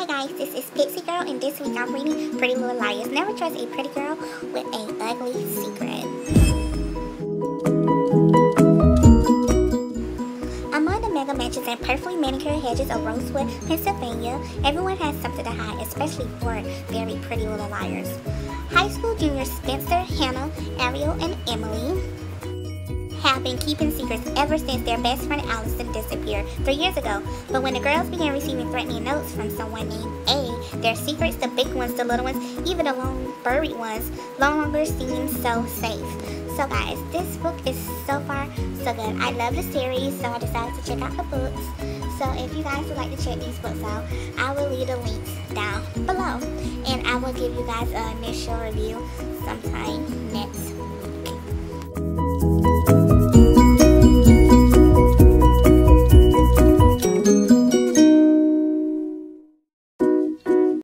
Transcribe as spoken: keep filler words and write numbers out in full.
Hi guys, this is Pixie Girl, and this week I'm reading Pretty Little Liars. Never trust a pretty girl with an ugly secret. Among the mega mansions and perfectly manicured hedges of Rosewood, Pennsylvania, everyone has something to hide, especially for very pretty little liars. High school juniors Spencer, Hannah, Ariel, and Emily have been keeping secrets ever since their best friend Allison disappeared three years ago. But when the girls began receiving threatening notes from someone named A, their secrets, the big ones, the little ones, even the long buried ones, no longer seem so safe. So guys, this book is so far so good. I love the series, so I decided to check out the books. So if you guys would like to check these books out, I will leave the links down below. And I will give you guys an initial review sometime next week.